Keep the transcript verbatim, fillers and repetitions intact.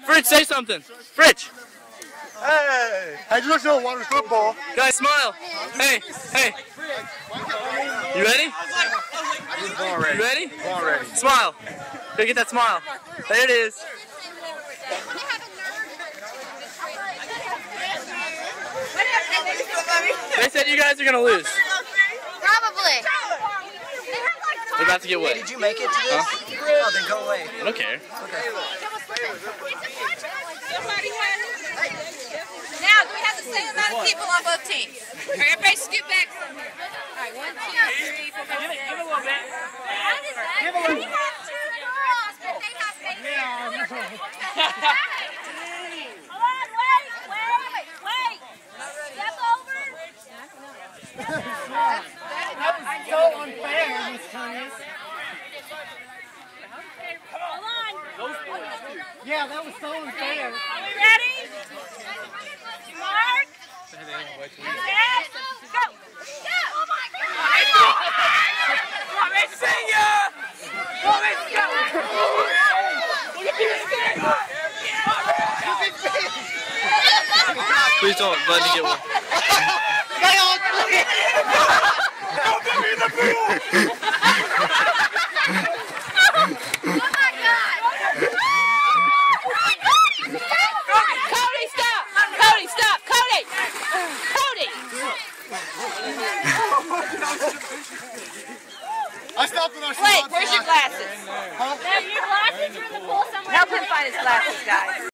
Fritch, say something. Fritch. Hey! How'd you look at water football? Guys, smile. Hey, hey. You ready? Ball ready. You ready? Ball ready. Smile. Go get that smile. There it is. They said you guys are gonna lose. Probably. They're about to get wet. Did you make it to this? Huh? Oh, then go away. I don't care. Okay. Now, do we have the same amount of people on both teams? Or everybody scoot back some more. All right, one, two, three, four, five, six. Give it a little bit. Give a little. We have two girls, but they have faces. Hold on, wait, wait, wait. Step over. That was so unfair, Miss Thomas. Hold on. Yeah, that was so unfair. Are we ready? Mark. Yes. Go. Go. Oh my God. Let me see ya! Let me see ya! Please don't let me get one. Don't put me in the pool! Oh my God. Cody, stop. Cody, stop. Cody. Cody. I stopped when I was Wait, where's your glasses? Huh? Have your glasses in the pool somewhere? Help him find his glasses, guys.